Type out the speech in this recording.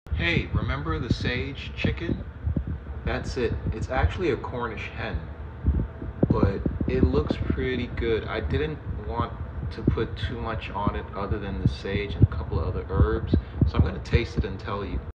Hey, remember the sage chicken? That's it. It's actually a Cornish hen, but it looks pretty good. I didn't want to put too much on it other than the sage and a couple of other herbs, so I'm gonna taste it and tell you.